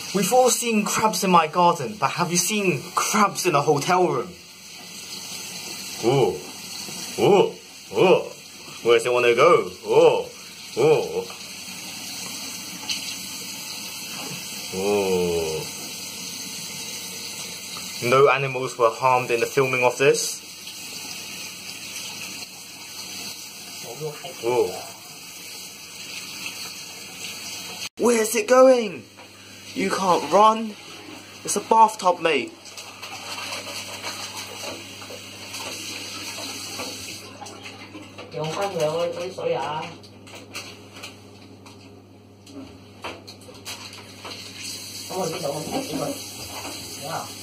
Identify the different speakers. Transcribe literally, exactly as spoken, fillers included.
Speaker 1: We've all seen crabs in my garden, but have you seen crabs in a hotel room? Oh, oh, oh. Where does it want to go? Oh, oh. Oh. No animals were harmed in the filming of this. Oh. Where's it going? You can't run. It's a bathtub, mate.
Speaker 2: Dùng có nhiều ơi, cái sỏi à. Có một cái độ mình ép của mình. Thấy không?